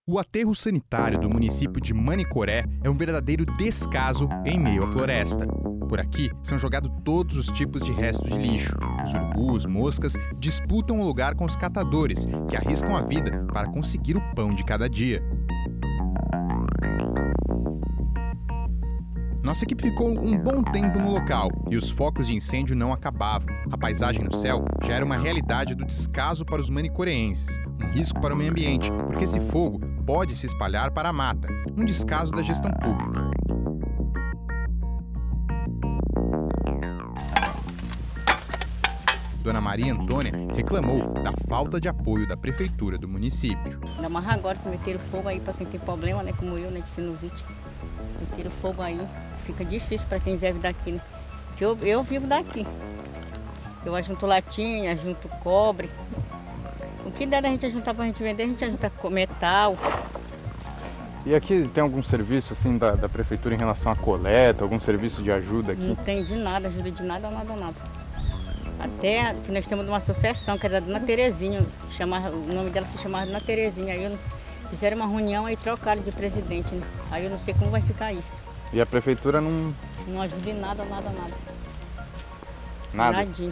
O aterro sanitário do município de Manicoré é um verdadeiro descaso em meio à floresta. Por aqui são jogados todos os tipos de restos de lixo. Os urubus, moscas disputam o lugar com os catadores, que arriscam a vida para conseguir o pão de cada dia. Nossa equipe ficou um bom tempo no local e os focos de incêndio não acabavam. A paisagem no céu já era uma realidade do descaso para os manicoreenses, um risco para o meio ambiente, porque esse fogo pode se espalhar para a mata, um descaso da gestão pública. Dona Maria Antônia reclamou da falta de apoio da prefeitura do município. Ainda mais agora que meteram fogo aí para quem tem problema, né, como eu, né, de sinusite. Meteram fogo aí, fica difícil para quem vive daqui, né? Porque eu vivo daqui. Eu ajunto latinha, ajunto cobre. O que der a gente ajuntar para a gente vender, a gente ajunta metal. E aqui tem algum serviço assim da prefeitura em relação à coleta, algum serviço de ajuda aqui? Não tem de nada, ajuda de nada, nada. Até que nós temos uma associação, que é da Dona Terezinha, o nome dela se chamava Dona Terezinha. Aí fizeram uma reunião e trocaram de presidente, né? Aí eu não sei como vai ficar isso. E a prefeitura não... Não ajuda em nada. Nada? Nadinho.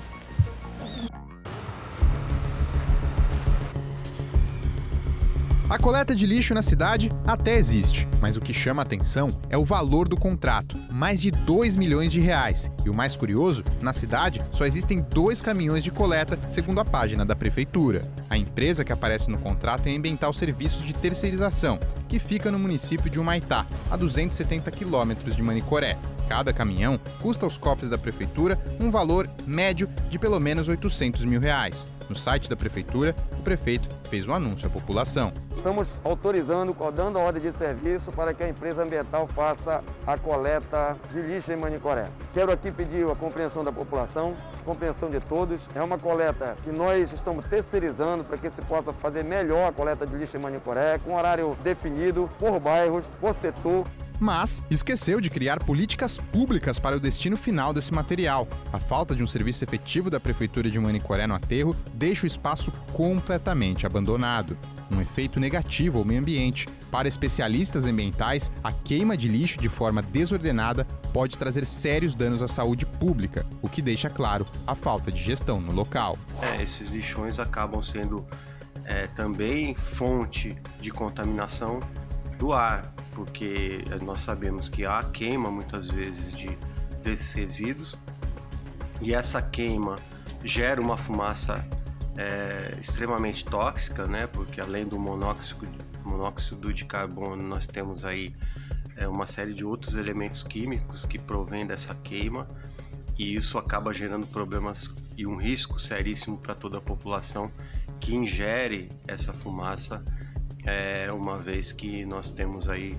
A coleta de lixo na cidade até existe, mas o que chama a atenção é o valor do contrato, mais de R$2 milhões. E o mais curioso, na cidade só existem 2 caminhões de coleta, segundo a página da prefeitura. A empresa que aparece no contrato é a Ambiental Serviços de Terceirização, que fica no município de Humaitá, a 270 quilômetros de Manicoré. Cada caminhão custa aos cofres da prefeitura um valor médio de pelo menos R$800 mil. No site da prefeitura, o prefeito fez um anúncio à população. Estamos autorizando, dando a ordem de serviço para que a empresa ambiental faça a coleta de lixo em Manicoré. Quero aqui pedir a compreensão da população, compreensão de todos. É uma coleta que nós estamos terceirizando para que se possa fazer melhor a coleta de lixo em Manicoré, com horário definido, por bairros, por setor. Mas esqueceu de criar políticas públicas para o destino final desse material. A falta de um serviço efetivo da Prefeitura de Manicoré no aterro deixa o espaço completamente abandonado. Um efeito negativo ao meio ambiente. Para especialistas ambientais, a queima de lixo de forma desordenada pode trazer sérios danos à saúde pública, o que deixa claro a falta de gestão no local. Esses lixões acabam sendo também fonte de contaminação do ar, porque nós sabemos que há queima muitas vezes desses resíduos e essa queima gera uma fumaça extremamente tóxica, né? Porque além do monóxido de carbono, nós temos aí uma série de outros elementos químicos que provêm dessa queima e isso acaba gerando problemas e um risco seríssimo para toda a população que ingere essa fumaça, uma vez que nós temos aí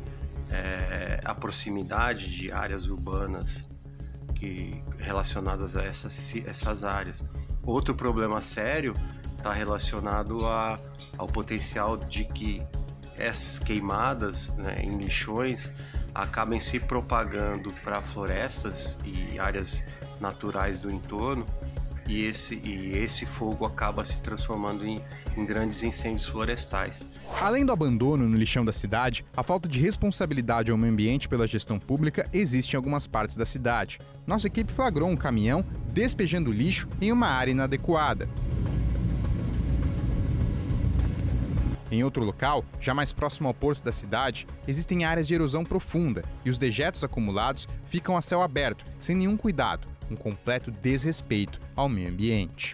a proximidade de áreas urbanas relacionadas a essas áreas. Outro problema sério está relacionado ao potencial de que essas queimadas, né, em lixões acabem se propagando para florestas e áreas naturais do entorno e esse fogo acaba se transformando em grandes incêndios florestais. Além do abandono no lixão da cidade, a falta de responsabilidade ao meio ambiente pela gestão pública existe em algumas partes da cidade. Nossa equipe flagrou um caminhão despejando lixo em uma área inadequada. Em outro local, já mais próximo ao porto da cidade, existem áreas de erosão profunda e os dejetos acumulados ficam a céu aberto, sem nenhum cuidado, um completo desrespeito ao meio ambiente.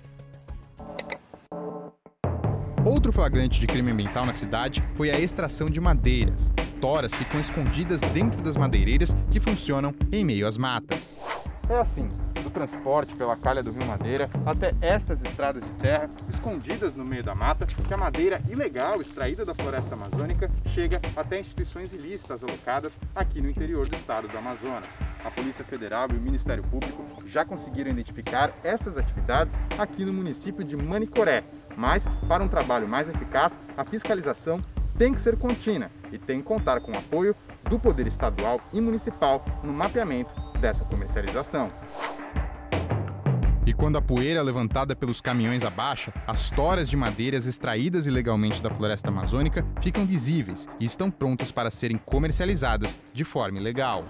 Outro flagrante de crime ambiental na cidade foi a extração de madeiras. Toras ficam escondidas dentro das madeireiras que funcionam em meio às matas. É assim, do transporte pela calha do Rio Madeira até estas estradas de terra escondidas no meio da mata, que a madeira ilegal extraída da floresta amazônica chega até instituições ilícitas alocadas aqui no interior do estado do Amazonas. A Polícia Federal e o Ministério Público já conseguiram identificar estas atividades aqui no município de Manicoré, mas para um trabalho mais eficaz, a fiscalização tem que ser contínua e tem que contar com o apoio do Poder Estadual e Municipal no mapeamento dessa comercialização. E quando a poeira levantada pelos caminhões abaixa, as toras de madeiras extraídas ilegalmente da floresta amazônica ficam visíveis e estão prontas para serem comercializadas de forma ilegal.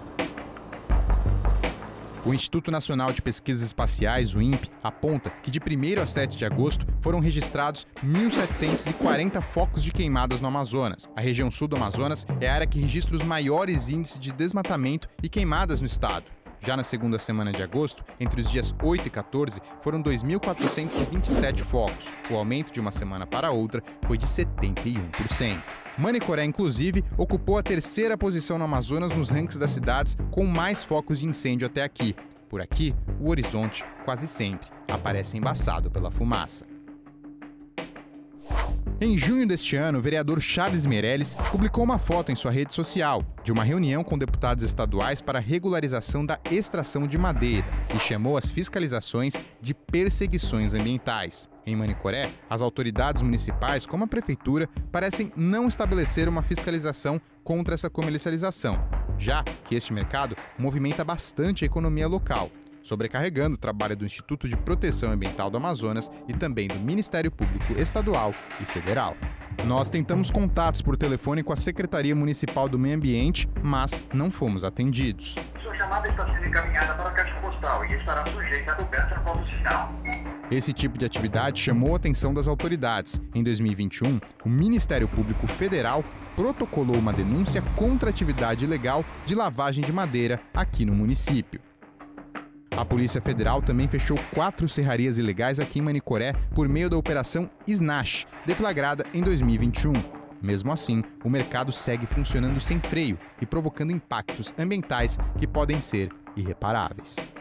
O Instituto Nacional de Pesquisas Espaciais, o INPE, aponta que de 1º a 7 de agosto foram registrados 1.740 focos de queimadas no Amazonas. A região sul do Amazonas é a área que registra os maiores índices de desmatamento e queimadas no estado. Já na segunda semana de agosto, entre os dias 8 e 14, foram 2.427 focos. O aumento de uma semana para outra foi de 71%. Manicoré, inclusive, ocupou a 3ª posição no Amazonas nos rankings das cidades com mais focos de incêndio até aqui. Por aqui, o horizonte, quase sempre, aparece embaçado pela fumaça. Em junho deste ano, o vereador Charles Meirelles publicou uma foto em sua rede social de uma reunião com deputados estaduais para a regularização da extração de madeira e chamou as fiscalizações de perseguições ambientais. Em Manicoré, as autoridades municipais, como a prefeitura, parecem não estabelecer uma fiscalização contra essa comercialização, já que este mercado movimenta bastante a economia local, sobrecarregando o trabalho do Instituto de Proteção Ambiental do Amazonas e também do Ministério Público Estadual e Federal. Nós tentamos contatos por telefone com a Secretaria Municipal do Meio Ambiente, mas não fomos atendidos. Sua chamada está sendo encaminhada para a caixa postal e estará sujeita a cobrança no vosso sinal. Esse tipo de atividade chamou a atenção das autoridades. Em 2021, o Ministério Público Federal protocolou uma denúncia contra a atividade ilegal de lavagem de madeira aqui no município. A Polícia Federal também fechou 4 serrarias ilegais aqui em Manicoré por meio da Operação Snatch, deflagrada em 2021. Mesmo assim, o mercado segue funcionando sem freio e provocando impactos ambientais que podem ser irreparáveis.